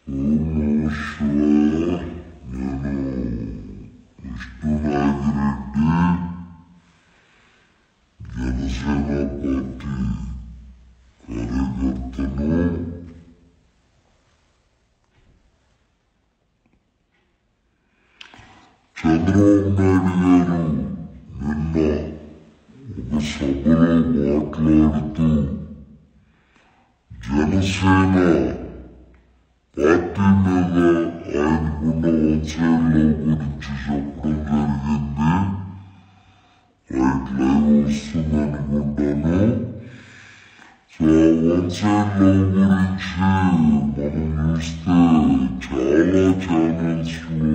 ఓం శివాయ. నేను విష్ణు నాగిరెడ్డి, జనసేన పార్టీ కార్యకర్తను. చంద్రబాబు నాయుడు గారు నిన్న ఒక సభలో మాట్లాడుతూ జనసేన పార్టీ మీద ఆయనకున్న వంశాల గురించి చెప్పడం జరిగింది. Right live వస్తుందనుకుంటాను. సో ఆ వంశాల గురించి మనం చూస్తే చాలా ఛానల్స్ లో,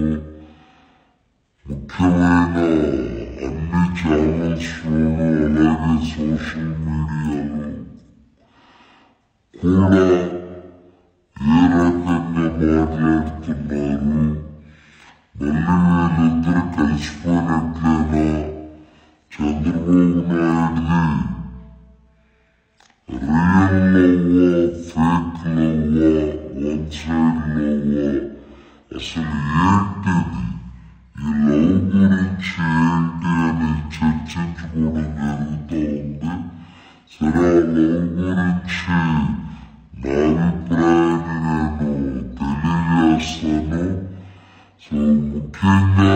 ముఖ్యమైన అన్ని ఛానల్స్ లోనూ అలాగే సోషల్ మీడియాలో కూడా ఏ రకంగా మాట్లాడుతున్నారు, మళ్ళీ వీళ్ళిద్దరు కలిసిపోయినట్లేనా, చంద్రబాబు నాయుడిది రియల్ లవ్వా, ఫేక్ లవ్వా, వన్ సైడ్ లవ్వా, అసలు ఏంటిది, ఈ లవ్ గురించి ఏంటి అని చర్చించుకోవడం జరుగుతూ ఉంది. సరే, ఆ లవ్ గురించి నా అభిప్రాయాన్ని నేను తెలియజేస్తాను. సో ముఖ్యంగా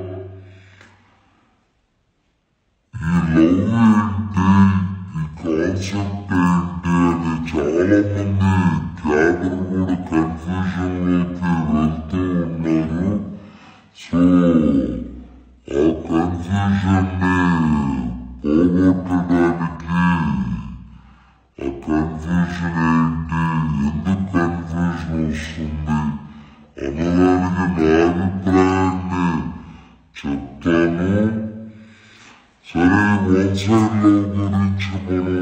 ఈ లవ్ ఏంటి, ఈ కాన్సెప్ట్ ఏంటి అని చాలా మంది క్యాడర్ కూడా కన్ఫ్యూజన్ లోకి వెళ్తూ ఉన్నారు. సో ఆ కన్ఫ్యూజన్ ని పోగొట్టడానికి, ఆ కన్ఫ్యూజన్ ఏంటి, ఎందుకు కన్ఫ్యూజన్ వస్తుంది అన్నదానికి నా అభిప్రాయాన్ని చెప్తాను. సరే, వన్ సైడ్ లవ్ గురించి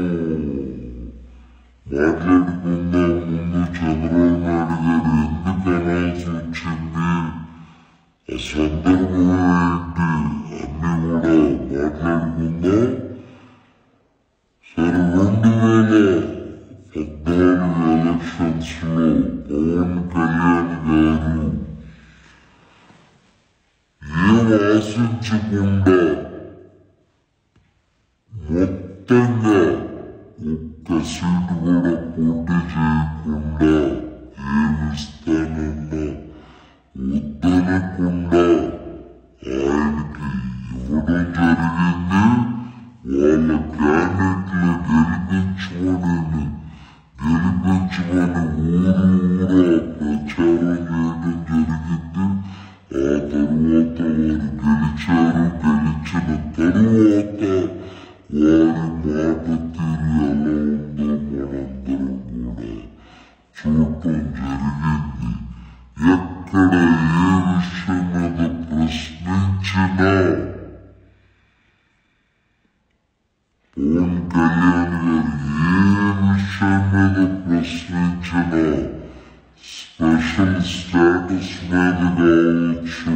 మనం మాట్లాడుకుందాం. ముందు చంద్రబాబు నాయుడు గారు ఎందుకు అనాల్సి వచ్చింది, ఆ సందర్భం ఏంటి అన్ని కూడా మాట్లాడుకుందాం. సరే, 2014 ఎలక్షన్స్ లో పవన్ కళ్యాణ్ గారు ఏం ఆశించకుండా మొత్తంగా ఒక్క సీటు కూడా పోటీ చేయకుండా, ఏమిస్తానన్నా వద్దనకుండా ఆయనకి ఇవ్వడం జరిగింది. వాళ్ళ క్యాండిడేట్లు గెలిపించమని ఊరూరా ప్రచారం చేయడం జరిగింది. ఆ తర్వాత వారు గెలిచిన తరువాత వారి మాట తీరు ఎలా ఉందో మనందరం కూడా చూడటం జరిగింది. ఎక్కడ ఏ విషయం మీద ప్రశ్నించినా పవన్ కళ్యాణ్ గారు ఏ విషయం మీద ప్రశ్నించినా, స్పెషల్ స్టేటస్ మీద కావచ్చు,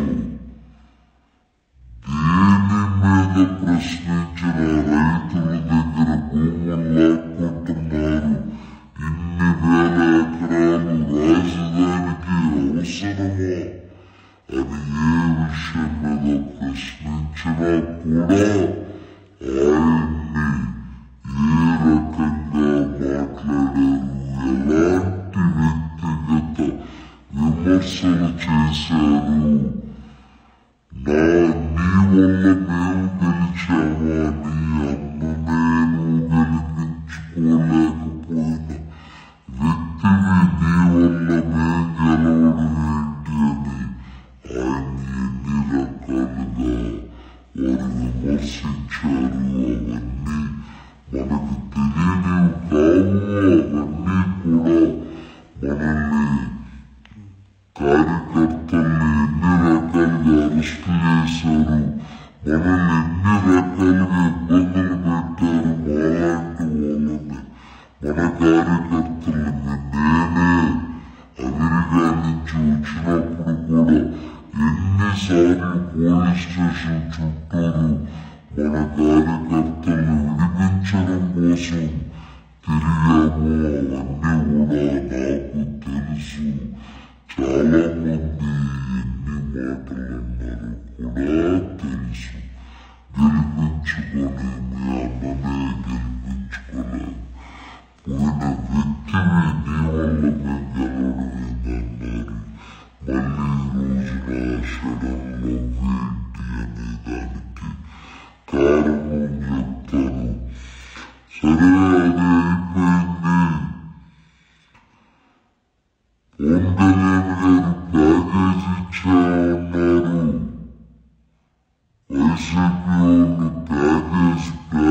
దేని మీద ప్రశ్నించిన, రైతుల దగ్గర భూములు లాక్కుంటున్నారు, ఇన్ని వేల ఎకరాలు రాజధానికి అవసరమా అని ఏ విషయం మీద ప్రశ్నించినా కూడా ఆయన్ని ఏ రకంగా మాట్లాడారు, ఎలాంటి వ్యక్తిగత విమర్శలు చేశారు, నీ వల్ల మేము గెలిచామా, నీ అన్న నేను గెలిపించుకోలేకపోయిన వ్యక్తిని నీ వల్ల మేము గెలవడం ఏంటి అని ఆయన్ని ఎన్ని రకాలుగా వారు విమర్శించారు. అవన్నీ మనకు తెలియనివి కావు. అవన్నీ కూడా మనల్ని, కార్యకర్తల్ని ఎన్ని రకాలుగా అరెస్టు చేశారు, మనల్ని ఎన్ని రకాలుగా ఇబ్బందులు పెట్టారు. మాలాంటి వాళ్ళని, మన కార్యకర్తలని నేనే అమెరికా నుంచి వచ్చినప్పుడు కూడా ఎన్నిసార్లు పోలీస్ స్టేషన్ చుట్టూరు మన కార్యకర్తలను విడిపించడం కోసం తిరిగాము. అవన్నీ కూడా నాకు తెలుసు. పోయిన వ్యక్తిని నీ వల్ల మేము గెలవడమేందన్నారు. మళ్ళీ ఈ రోజున సడన్లో ఏంటి అనే దానికి కారణం చెప్తాను. సరే, అది అయిపోయింది. పవన్ కళ్యాణ్ గారు ప్యాకేజ్ ఇచ్చామన్నారు. వైసీపీ వాళ్ళు ప్యాకేజ్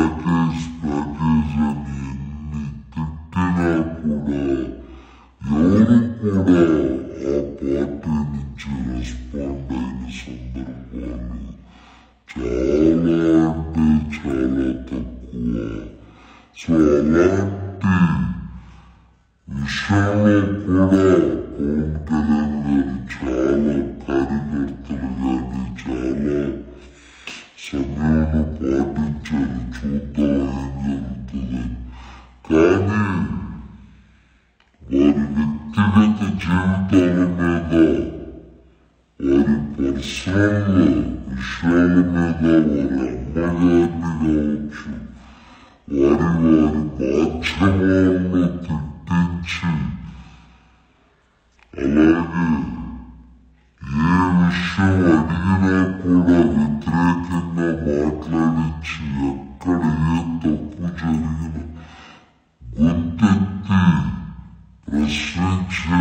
అని ఎన్ని తిట్టినా కూడా ఎవరు కూడా ఆ పార్టీ నుంచి రెస్పాండ్ అయిన సందర్భాలు చాలా అంటే చాలా తక్కువ. సో అలాంటి విషయంలో కూడా పవన్ కళ్యాణ్ గారు చాలా కార్యకర్తలు కానీ చాలా సమయాన్ని పాటించారు. చూద్దాం ఏం జరుగుతుంది. కానీ వారి వ్యక్తిగత జీవితాల మీద, వారి పర్సనల్ విషయాల మీద, వారి అమ్మగారిని కావచ్చు, వారి మాధ్యమాలను తిట్టించి, అలాగే ఏ విషయం అడిగినా కూడా వ్యతిరేకంగా మాట్లాడించి, ఎక్కడ ఏ తప్పు జరిగినా గొంతెత్తి ప్రశ్నించే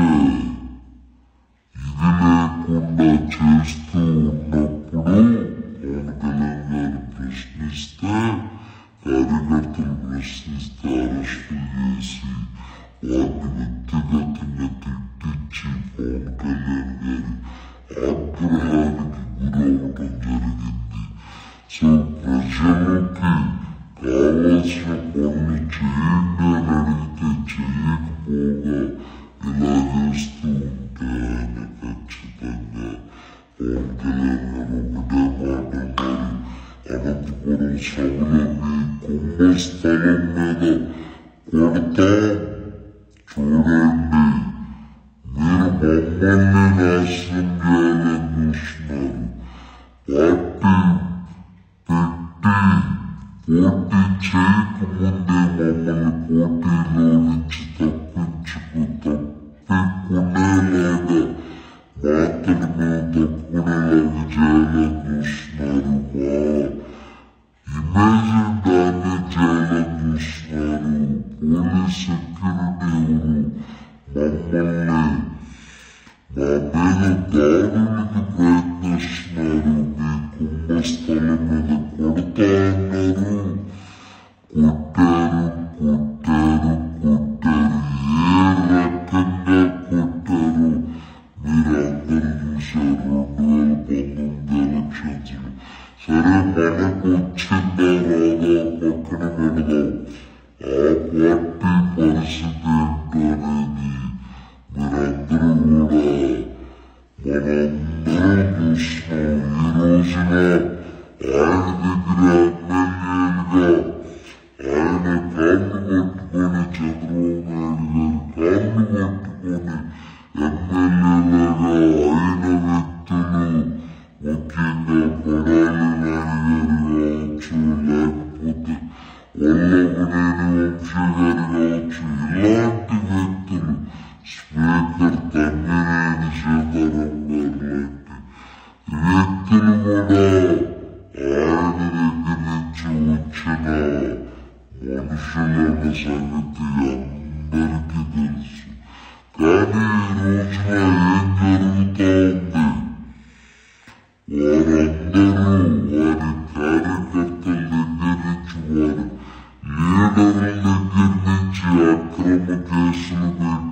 ఇది లేకుండా చేస్తూ ఉన్నప్పుడు పవన్ కళ్యాణ్ గారు ప్రశ్నిస్తే, కార్యకర్తలు ప్రశ్నిస్తే అరెస్టులు చేసి వారిని వ్యక్తిగతంగా తిట్టించి పవన్ కళ్యాణ్ గారి ఆగ్రహానికి గురవడం జరిగింది. సో ప్రజలకి కావాల్సిన పనులు చేయండి అని అడిగితే చేయకపోగా ఇలా చేస్తూ ఉంటే ఆయన ఖచ్చితంగా పవన్ కళ్యాణ్ గారు ఒకటే మాట అన్నారు. అనంతపురం సభలో మీ కుంభస్థలం మీద కొడతాం, చూడండి మీరు మమ్మల్ని నాశనం చేయాలని చూస్తున్నారు. పోటీ చేయకముందే మమ్మల్ని పోటీలో నుంచి తప్పించుకునేలాగా మాత్రమే తప్పుకునేలాగా చేయాలని చూస్తున్నారు. మా ఇమేజ్ డామేజ్ చేయాలని చూస్తున్నారు. పోలీస్ సెక్యూరిటీ మమ్మల్ని మా మీద దాడులకు ప్రయత్నిస్తున్నారు. మీ కుంభస్థలం మీద కొడతా అన్నారు. కొట్టారు. ఏ రకంగా కొట్టారు మీరందరూ చూశారు. 2019 ఎలక్షన్స్. సరే, మనకు వచ్చిందా రాదా పక్కన పెడదాం. ఆ పార్టీ పరిస్థితి ఏంటో అనేది మీరందరూ కూడా మనందరం చూస్తున్నాం. ఈ రోజున ఆయన దగ్గర ఎమ్మెల్యేలుగా ఆయన కాళ్ళు పట్టుకొని, చంద్రబాబు నాయుడు గారు కాళ్ళు పట్టుకొని ఎమ్మెల్యేలుగా అయిన వ్యక్తులు, ముఖ్యంగా కొడాలి నాని గారు కావచ్చు, లేకపోతే వల్లభనేని వంశీ గారు కావచ్చు, ఇలాంటి వ్యక్తులు, స్పీకర్ తమ్మినేని సీతారాం గారు లాంటి వ్యక్తులు కూడా ఆయన దగ్గర నుంచి వచ్చిన మనుషులన్న సంగతి అందరికీ తెలుసు. కానీ ఈ రోజున ఏం జరుగుతా ఉంది? వారందరూ వారి కార్యకర్తల దగ్గర నుంచి, వారి లీడర్ల దగ్గర నుంచి అక్రమ కేసులు